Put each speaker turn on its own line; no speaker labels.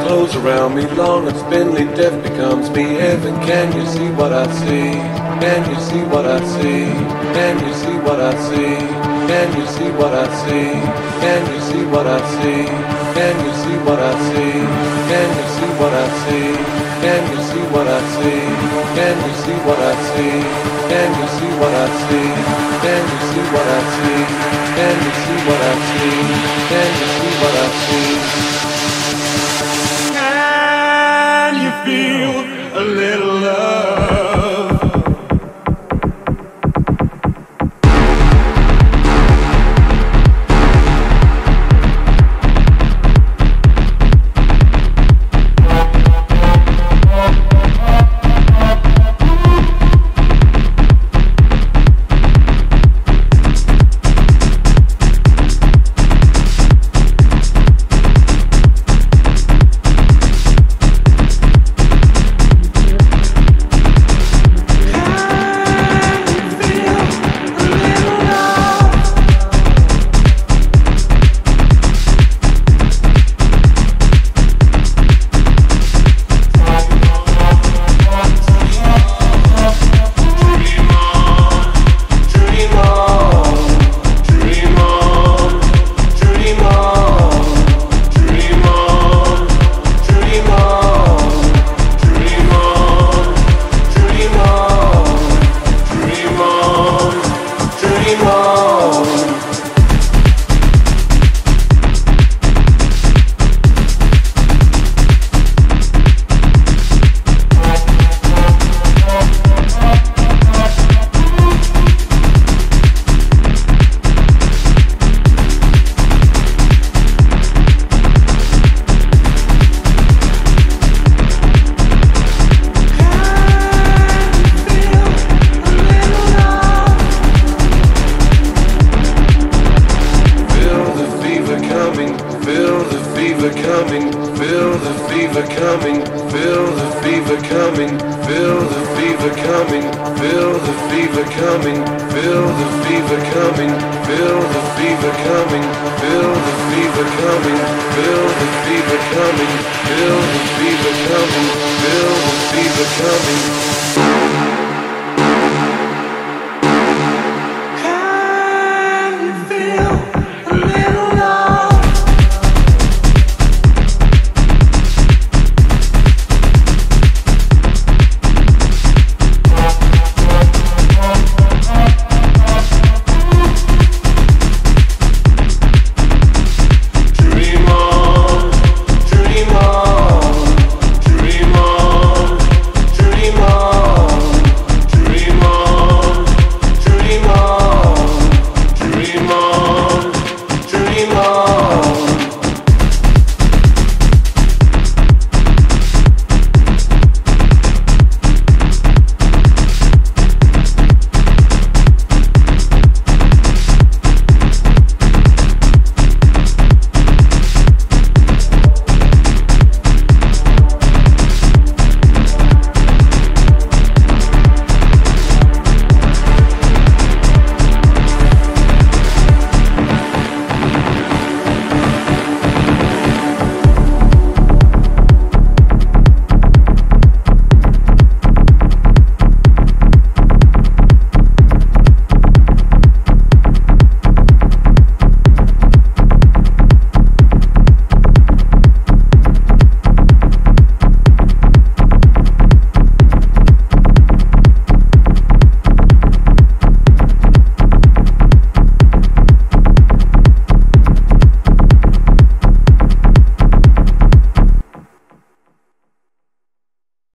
close around me, long and spindly, death becomes me. Heaven, can you see what I see? Can you see what I see? Can you see what I see? Can you see what I see? Can you see what I see? Can you see what I see? Can you see what I see? Can you see what I see? Can you see what I see? Can you see what I see? Can you see what I see? Can you see what I see? Can you see what I see? Can you feel a little love? Feel the fever coming, feel the fever coming.